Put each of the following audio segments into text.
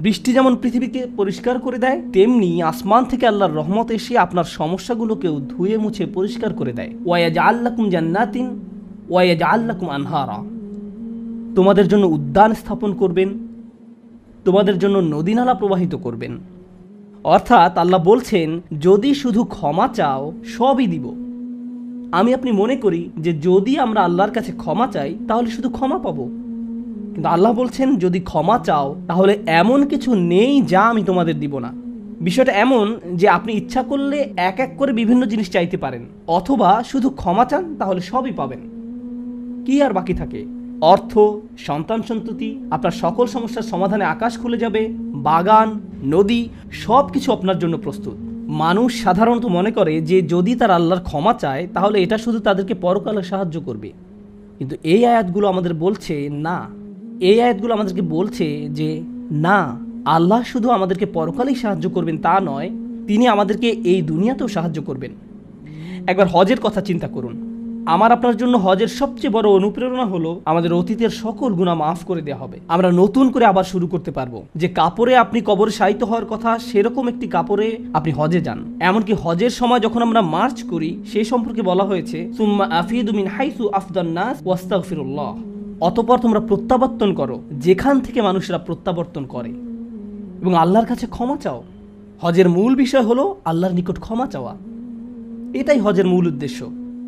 বৃষ্টি যেমন পৃথিবীকে পরিষ্কার করে দেয়, তেমনি আসমান থেকে আল্লাহর রহমত এসে আপনার সমস্যাগুলোকেও ধুয়ে মুছে পরিষ্কার করে দেয়। ওয়ায়াজআল লাকুম জান্নাতিন ওয়ায়াজআল লাকুম আনহারা, তোমাদের জন্য উদ্যান স্থাপন করবেন, তোমাদের জন্য নদীনালা প্রবাহিত করবেন। অর্থাৎ আল্লাহ বলছেন, যদি শুধু ক্ষমা চাও সবই দিব। আমি আপনি মনে করি যে যদি আমরা আল্লাহর কাছে ক্ষমা চাই তাহলে শুধু ক্ষমা পাবো, কিন্তু আল্লাহ বলছেন যদি ক্ষমা চাও তাহলে এমন কিছু নেই যা আমি তোমাদের দিব না। বিষয়টা এমন যে আপনি ইচ্ছা করলে এক এক করে বিভিন্ন জিনিস চাইতে পারেন, অথবা শুধু ক্ষমা চান তাহলে সবই পাবেন। কি আর বাকি থাকে? অর্থ, সন্তান সন্ততি, আপনার সকল সমস্যার সমাধানে আকাশ খুলে যাবে, বাগান, নদী, সব কিছু আপনার জন্য প্রস্তুত। মানুষ সাধারণত মনে করে যে যদি তার আল্লাহর ক্ষমা চায় তাহলে এটা শুধু তাদেরকে পরকালে সাহায্য করবে, কিন্তু এই আয়াতগুলো আমাদের বলছে না। এই আয়াতগুলো আমাদেরকে বলছে যে না, আল্লাহ শুধু আমাদেরকে পরকালেই সাহায্য করবেন তা নয়, তিনি আমাদেরকে এই দুনিয়াতেও সাহায্য করবেন। একবার হজের কথা চিন্তা করুন। আমার আপনার জন্য হজের সবচেয়ে বড় অনুপ্রেরণা হলো আমাদের অতীতের সকল গুনাহ মাফ করে দেওয়া হবে। আমরা নতুন করে আবার শুরু করতে পারবো। যে কাপড়ে আপনি কবরে শায়িত হওয়ার কথা, সেরকম একটি কাপড়ে আপনি হজে যান। এমনকি হজের সময় যখন আমরা মার্চ করি সেই সম্পর্কে বলা হয়েছে, সুম্মা আফিদু মিন হাইসু আফদান নাস ওয়াস্তাগফিরুল্লাহ, অতঃপর তোমরা প্রত্যাবর্তন করো যেখান থেকে মানুষরা প্রত্যাবর্তন করে এবং আল্লাহর কাছে ক্ষমা চাও। হজের মূল বিষয় হলো আল্লাহর নিকট ক্ষমা চাওয়া, এটাই হজের মূল উদ্দেশ্য।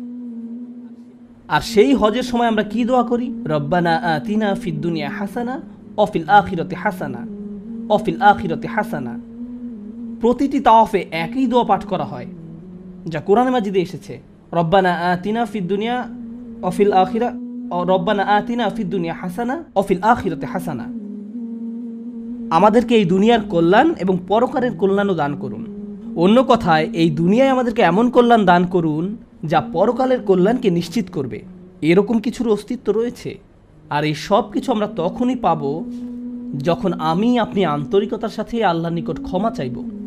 আর সেই হজের সময় আমরা কি দোয়া করি? রব্বানা আতিনা ফিদ দুনিয়া হাসানা অফিল আখিরাতি হাসানা অফিল আখিরাতি হাসানা। প্রতিটি তাওয়াফে একই দোয়া পাঠ করা হয়, যা কোরআনে মাজিদে এসেছে। রব্বানা আতিনা ফিদ দুনিয়া অফিল আখিরা, রব্বানা আতিনা ফিদ দুনিয়া হাসানা অফিল আখিরাতি হাসানা। আমাদেরকে এই দুনিয়ার কল্যাণ এবং পরকালের কল্যাণও দান করুন। অন্য কথায়, এই দুনিয়ায় আমাদেরকে এমন কল্যাণ দান করুন যা পরকালের কল্যাণকে নিশ্চিত করবে। এরকম কিছুর অস্তিত্ব রয়েছে, আর এই সব কিছু আমরা তখনই পাবো যখন আমি আপনি আন্তরিকতার সাথে আল্লাহর নিকট ক্ষমা চাইব।